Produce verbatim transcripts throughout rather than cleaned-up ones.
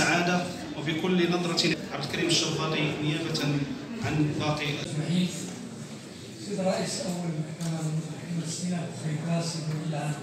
السعادة وبكل نظرة. عبد الكريم الشرفاطي نيابة عن باقي. سيد الرئيس، أول محكمة محكمة الاستئناف في كراسي العام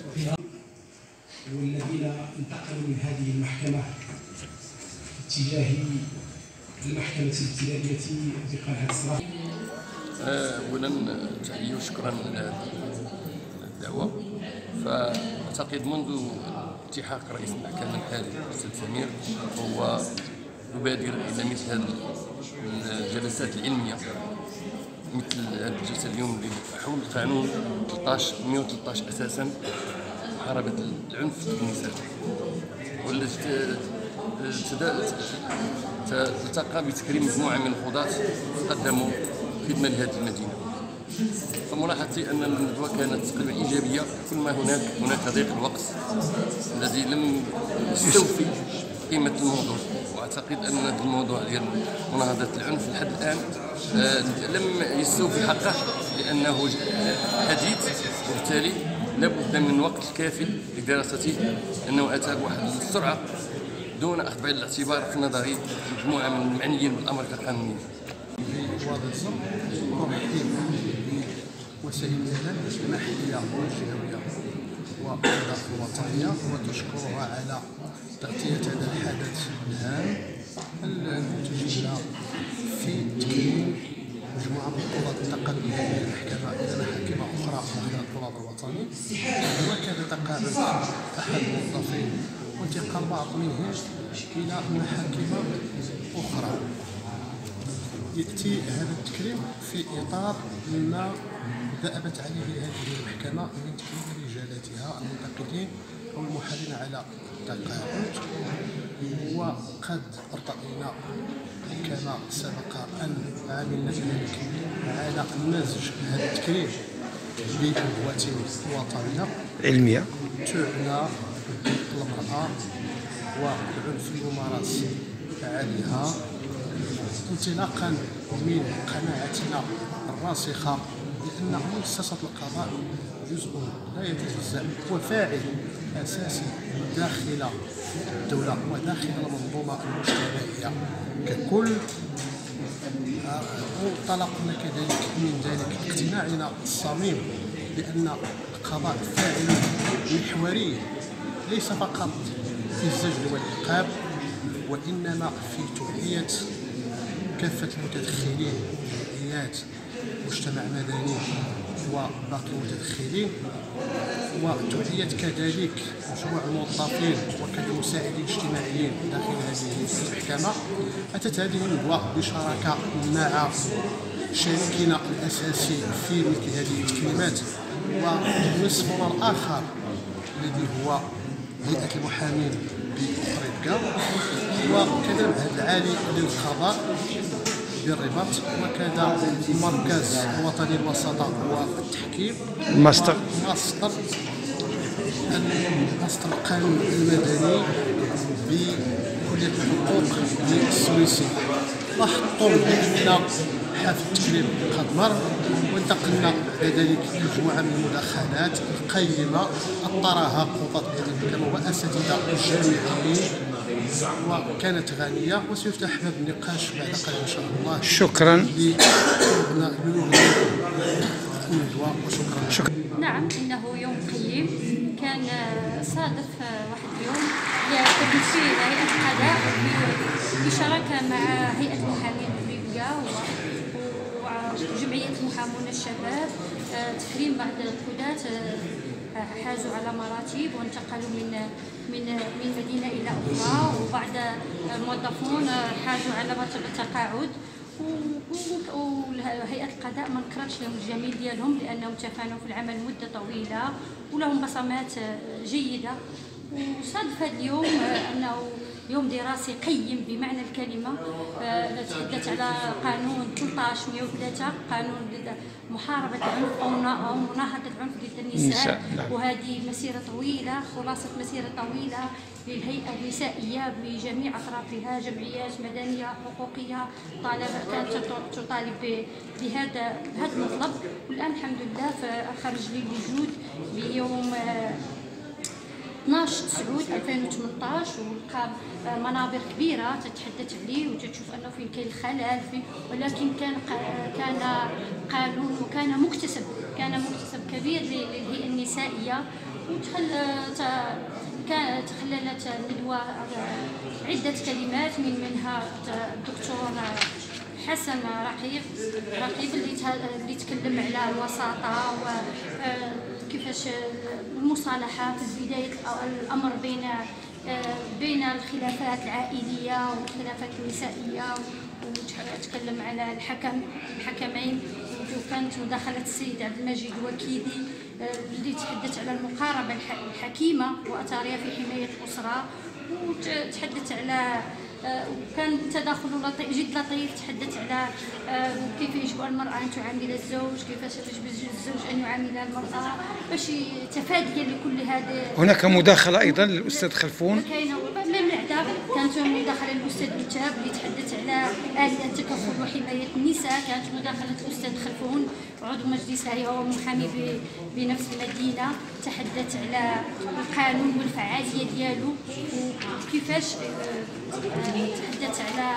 والذين انتقلوا من هذه المحكمة اتجاه المحكمة الابتدائية بقلعة الصراف. اولا تحيه وشكرا على الدعوه. فاعتقد منذ التحاق رئيس المحكمه الحالي الاستاذ سمير هو يبادر الى مثل هذه الجلسات العلميه، مثل هذه الجلسه اليوم اللي حول قانون مئة وثلاثة عشر اساسا محاربه العنف ضد النساء، والتي تلتقى بتكريم مجموعه من القضاة قدموا خدمه لهذه المدينه. فملاحظتي ان الندوه كانت تقريبا ايجابيه، كل ما هناك هناك ضيق الوقت الذي لم يستوفي قيمه الموضوع. واعتقد ان هذا الموضوع ديال مناهضه العنف لحد الان لم يستوفي حقه، لانه حديث وبالتالي لابد من الوقت الكافي لدراسته، انه اتى بواحد السرعه دون اخذ بعين الاعتبار في نظري مجموعه من المعنيين بالامر كقانونيين. بوادي نرحب بوسائل الاعلام المحليه والجهويه والإدارة الوطنيه وتشكرها على تغطيه هذا الحدث الهام المنتج لنا في تكريم مجموعه من القضاة انتقلوا من هذه المحكمه الى محاكم اخرى داخل التراث الوطني، وكذا تقاعد احد الموظفين وانتقال بعض منهم الى محاكم اخرى. يأتي هذا التكريم في إطار ما ذأبت عليه هذه المحكمة من تكريم رجالاتها المنتقدين أو المحالين على التقاعد. وقد ارتأينا كما سبق أن عملنا ذلك على مزج هذا التكريم بقوة وطنية علمية تعنى بالمرأة والعنف الممارس عليها، انطلاقا من قناعتنا الراسخه بان مؤسسه القضاء جزء لا يتجزا وفاعل اساسي داخل الدوله وداخل المنظومه المجتمعيه ككل. انطلقنا كذلك من ذلك اقتناعنا الصميم بان القضاء فاعل محوري ليس فقط في الزجر والعقاب، وانما في توعيه كافة المتدخلين، جمعيات، مجتمع مدني وباقي المتدخلين، وتوعية كذلك مجموعة الموظفين وكالمساعدين الاجتماعيين داخل هذه المحكمة. أتت هذه الندوة بشراكة مع شريكنا الأساسي في مثل هذه التكريمات ونصفنا الآخر الذي هو هيئة المحامين بأفريقيا، وكذا المعهد العالي للقضاء بالرباط، وكذا المركز الوطني للوساطة والتحكيم، ماستر ماستر ماستر القانون المدني بكلية الحقوق السويسي. لاحظتم بأن حفل التكريم قد مر، وانتقلنا بعد ذلك لمجموعة من المداخلات القيمة أطرها قضاة هذه المحكمة وأساتذة جامعيين، وكانت غنية وسيفتح باب النقاش بعد قليل إن شاء الله. شكرا. وشكرا. شكرا. نعم، إنه يوم قيم كان صادف واحد اليوم لتمثيل هيئة القضاء بشراكة مع هيئة المحامين أفريقيا وجمعية المحامون الشباب، تكريم بعض القضاة حازوا على مراتب وانتقلوا من من من مدينة إلى أخرى، وبعض الموظفون حازوا على مرتبة التقاعد، وهيئة القضاء ما نكرتش لهم الجميل ديالهم لأنهم تفانوا في العمل مدة طويلة ولهم بصمات جيدة. وصادف هذا اليوم أنه يوم دراسي قيم بمعنى الكلمة، تحدث على قانون ثلاثة عشر مئة وثلاثة، قانون محاربة العنف أو مناهضة العنف ضد النساء. وهذه مسيرة طويلة، خلاصة مسيرة طويلة للهيئة النسائية بجميع أطرافها، جمعيات مدنية حقوقية طالبة كانت تطالب بهذا هذا المطلب. والآن الحمد لله خرج لي الوجود بيوم اثناش تسعود ألفين وثمنطاش، ولقى منابر كبيره تتحدث عليه وتتشوف انه فين كاين الخلل فيه، ولكن كان كان قانون وكان مكتسب كان مكتسب كبير للهيئه النسائيه. تخللت الندوه عده كلمات من منها الدكتور حسن رقيب رقيب اللي اللي تكلم على الوساطه وكيفاش المصالحه في بدايه الامر بين بين الخلافات العائليه والخلافات النسائيه، وتكلم على الحكم الحكمين. وكانت مداخله السيد عبد المجيد وكيدي اللي تحدث على المقاربه الحكيمه واثارها في حمايه الاسره، وتحدث على وكان تداخل لطيف جد لطيف. تحدث على كيف يجب المرأة أن تعامل الزوج، كيفاش يجب الزوج أن يعامل المرأة باش تفاديا لكل هذا. هناك مداخلة أيضا للأستاذ خلفون. كاينة من الأعداء كانت مداخلة للأستاذ بتاب اللي تحدث على آلية التكفل وحماية النساء. كانت مداخلة الأستاذ خلفون عضو مجلس الهيئة ومحامي بنفس المدينة، تحدث على القانون والفعالية ديالو وكيفاش تحدث على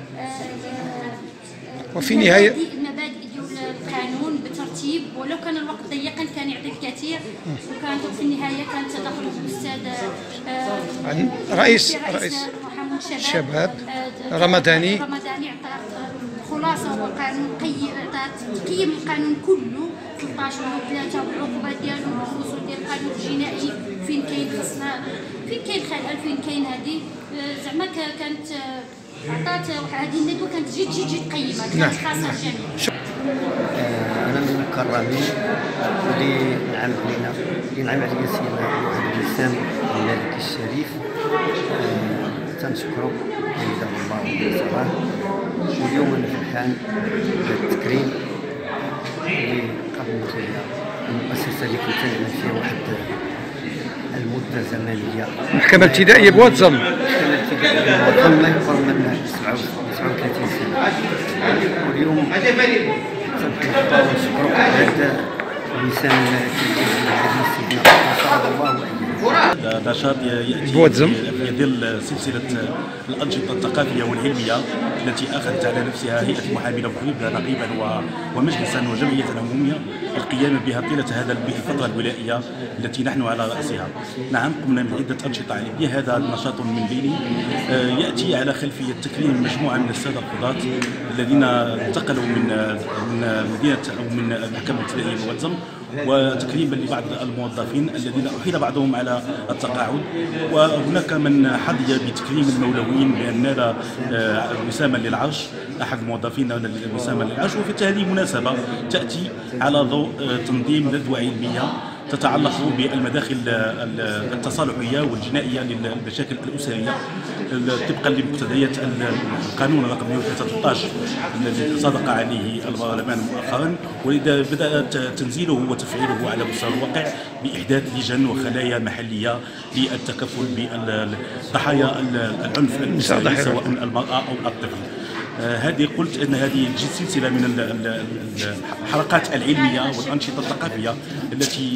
وفي نهاية المبادئ ديال القانون بترتيب، ولو كان الوقت ضيقا كان يعطي الكثير. وكان في النهاية كان تدخل الأستاذ رئيس رئيس الشباب رمضاني رمضاني عطى خلاصة وقانون تقييم القانون كله ثلاثطاش وثلاثة والعقوبات ديالو والفصول ديال القانون الجنائي، فين كاين خصنا فين كاين خلل فين كاين هذه زعما كانت عطات هذه الندوه كانت جد جد جد قيمه، كانت خاصه الجميع. انا من المكرمين اللي نعم علينا اللي نعم عليا سيدنا واحد الانسان الملك الشريف، تنشكرو حفظه الله ونصره. واليوم انا فرحان بالتكريم اللي قدمت لي المؤسسه اللي كنت نعمل فيها واحد المده زمنيه. المحكمه الابتدائيه بواتزم. المحكمه الابتدائيه بواتزم الله يقرب من سبعة وثلاثين سنه. واليوم تنحب ونشكرك على هذا الانسان الملكي سيدنا صلى الله عليه وسلم. نشاط ياتي في ظل سلسله الانشطه الثقافيه والعلميه التي اخذت على نفسها هيئه المحامين وحبيبها نقيبا ومجلسا وجمعيه عموميه القيام بها طيله هذا الفتره الولائيه التي نحن على راسها. نعم، قمنا من عده انشطه علميه. هذا نشاط من بينه ياتي على خلفيه تكريم مجموعه من الساده القضاة الذين انتقلوا من من مدينه او من المحكمه الابتدائيه بواتزم، وتكريما لبعض الموظفين الذين احيل بعضهم على التقاعد. وهناك من حظي بتكريم المولويين بان نال وساما للعرش، احد الموظفين نال وساما للعرش. وفي هذه المناسبه تاتي على ضوء تنظيم ندوه علميه تتعلق بالمداخل التصالحيه والجنائيه للمشاكل الاسريه طبقا لمقتضيات القانون رقم مئة وثلاثة عشر الذي صادق عليه البرلمان مؤخرا، ولذا بدا تنزيله وتفعيله على مستوى الواقع باحداث لجان وخلايا محليه للتكفل بضحايا العنف الاسري سواء المراه او الطفل. هذه قلت ان هذه سلسله من الحلقات العلميه والانشطه الثقافيه التي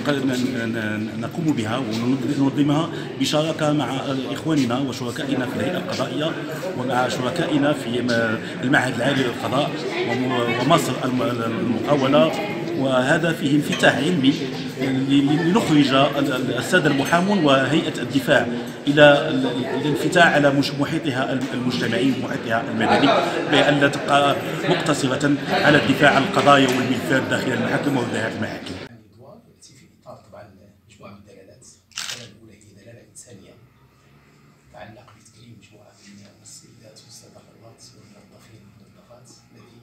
نقوم بها وننظمها بشراكه مع اخواننا وشركائنا في الهيئه القضائيه ومع شركائنا في المعهد العالي للقضاء ومصر المقاوله. وهذا فيه انفتاح علمي لنخرج الساده المحامون وهيئه الدفاع الى الانفتاح على محيطها المجتمعي ومحيطها المدني، بان لا تبقى مقتصره على الدفاع عن القضايا والملفات داخل المحاكم وولايات المحاكم. ياتي في اطار طبعا مجموعه من الدلالات. الدلاله الاولى هي دلاله انسانيه تتعلق بتكريم مجموعه من السيدات والساده القضاة والموظفين والموظفات الذي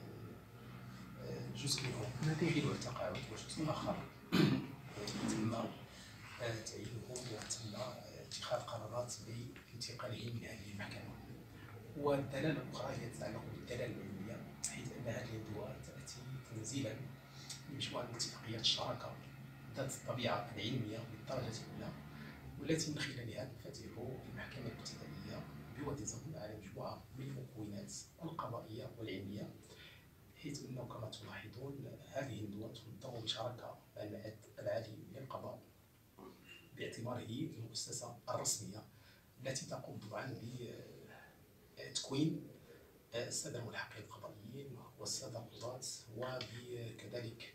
جزء منهم حيلوا التقاعد وجزء اخر تم تعيينهم وتم اتخاذ قرارات بانتقالهم من هذه المحكمه. والدلاله الاخرى هي تتعلق بالدلاله العلميه، حيث ان هذه الندوه تاتي تنزيلا لمجموعه من اتفاقيات الشراكه ذات الطبيعه العلميه بالدرجه الاولى، والتي من خلالها تفتح المحكمه الابتدائيه بواتزم على مجموعه من المكونات القضائيه والعلميه، حيث انه كما تلاحظون هذه الندوه تنظم بشراكه مع المعهد العالي للقضاء باعتباره المؤسسة الرسمية التي تقوم طبعا بتكوين السادة الملحقين القضائيين والسادة القضاة، وكذلك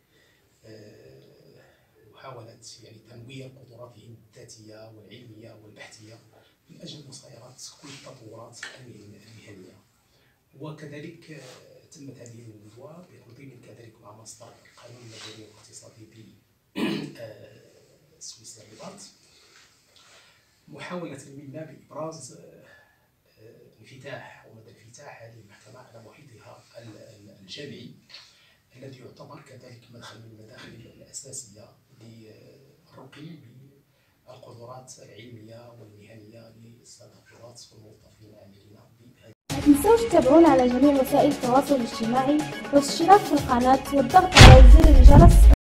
محاولة يعني تنوير قدراتهم الذاتية والعلمية والبحثية من أجل مصايرة كل التطورات المهنية. وكذلك تمت هذه الندوة بالتنظيم كذلك مع مصدر القانون المدني والاقتصادي بسويسرا الرباط، محاولة منا بإبراز انفتاح ومدى انفتاح هذه المحكمة على محيطها الجامعي الذي يعتبر كذلك مدخل من المداخل الأساسية للرقي بالقدرات العلمية والمهنية للسادة القضاة والموظفين العاملين بهذه. لا تنسوش تتابعونا على جميع وسائل التواصل الاجتماعي والاشتراك في القناة والضغط على زر الجرس